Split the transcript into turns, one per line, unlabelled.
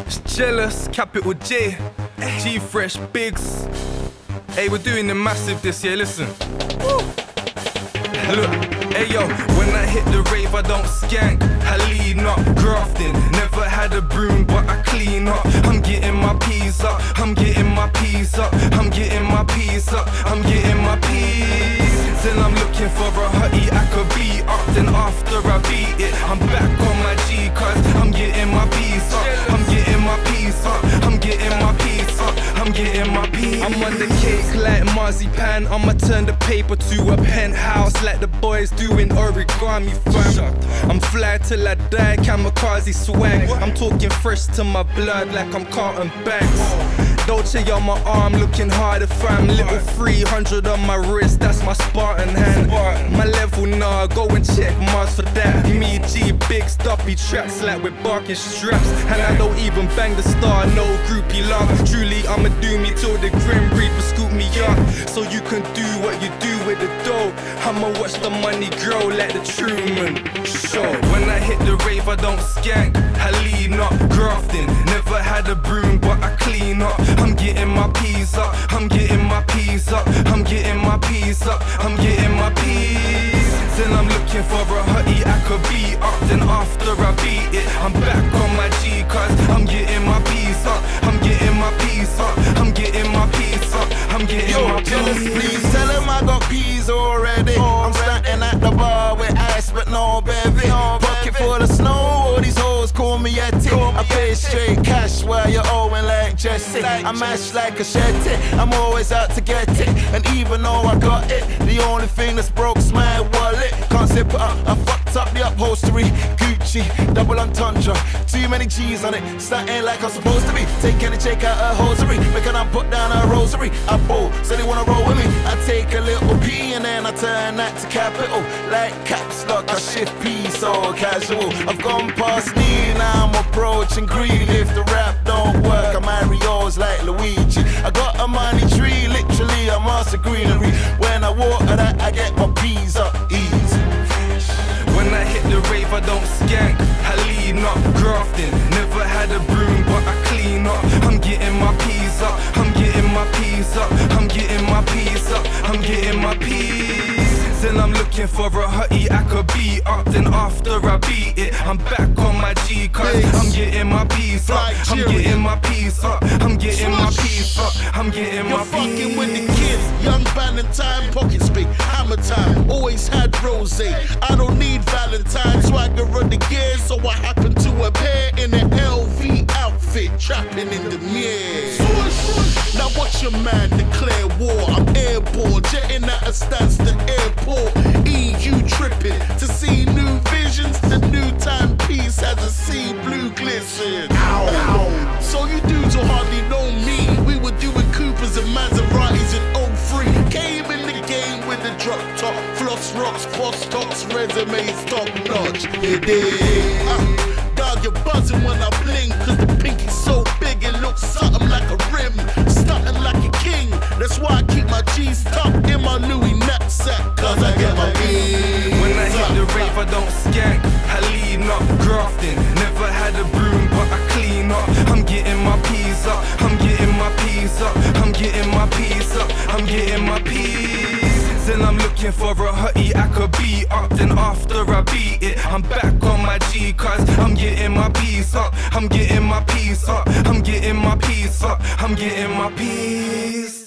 Jealous, capital J, G-Fresh, Biggs. Hey, we're doing the massive this year, listen. Look, hey yo, when I hit the rave I don't skank, I lean up, grafting. Never had a broom but I clean up. I'm getting my peas up, I'm getting my peas up, I'm getting my peas up, I'm getting my peas. Then I'm looking for a hottie I could beat up. Then after I beat it, I'm back on my G, cause I'm getting my peas up, I'm getting my peas up, I'm getting my peas up, I'm getting my peas. I'm on the cake like marzipan, I'ma turn the paper to a penthouse like the boys doing origami, fam. I'm fly till I die, kamikaze swag. I'm talking fresh to my blood like I'm Carlton Banks. Dolce on my arm, looking harder, fam. Little 300 on my wrist, that's my Spartan hand. My level, nah, go and check Mars for that. Me, G, big stoppy tracks like we're barking straps. And I don't even bang the star, no groupie love. Truly, I'ma do me till the Grim Reaper scoop me up. So you can do what you do with the dough. I'ma watch the money grow like the Truman Show. When I hit the rave, I don't skank, I lean up, grafting. Never had a broom, but I clean up. I'm getting my peas up, I'm getting my peas up, I'm getting my peas up, I'm getting my peas. Then I'm looking for a hottie I could beat up. Then after I beat it, I'm back on my G, cause I'm getting my peas up, I'm getting my peas up, I'm getting my peas up, I'm getting my peas.
Jealous, please tell him I got peas already. I'm standing at the bar with ice but no bevy. Pocket full of snow, all these hoes call me Yeti. I pay straight cash while you're owing like Jesse. I mash like a shetty, I'm always out to get it. And even though I got it, the only thing that's broke's my wallet. Can't say put up, I fucked up the upholstery. Gucci, double entendre, too many G's on it. Starting like I'm supposed to be. Taking a check out a hosiery, making I put down a rosary. I bowl, so they wanna roll with me. I take a little P and then I turn that to capital. Like caps lock, I shift P so casual. I've gone past knee, now I'm approaching green. If the rap don't work, I'm Mario's like Luigi. I got a money tree, literally a master greenery. When I water that, I get my peas up easy.
When I hit the rave, I don't skank, I lean up, grafting. Never had a broom, but I clean up. I'm getting my peas up, I'm getting my peas up, I'm getting my peas up, I'm getting my peas. Then I'm looking for a hottie I could beat up. Then after I beat it, I'm back on my G, cause I'm getting my peas up, I'm getting my peas up, I'm getting my peas up, I'm getting my peas.
You're fucking with the kids, young Valentine, pockets big, hammer time, always had rose. I don't need Valentine, swagger on the gear, so I happen to appear in an LV outfit, trapping in the mirror. Now watch your man declare war, I'm airborne, jetting at a standstill airport. EU tripping to see new visions, the new timepiece has a sea blue glisten. Ow. So you dudes will hardly know me, we were doing Coopers and Maseratis in 03. Came in the game with the drop top, floss rocks, boss talks, resumes top notch. You dig? Dog, you're buzzing when I bling, cause the pinky's so big it looks something like a rim, stunting like a king. That's why I keep my G's tucked in my Louis knapsack, cause I get my beans.
When I hit the rave, I don't skank, I lean up, grafting. Never had a broom, but I clean up. I'm getting my peas up, I'm getting my peas up, I'm getting my peas up, I'm getting my peas. Then I'm looking for a hottie I could beat up. Then after I beat it, I'm back on my G, cause I'm getting my peas up, I'm getting my peas up, I'm getting my peas up, I'm getting my peas.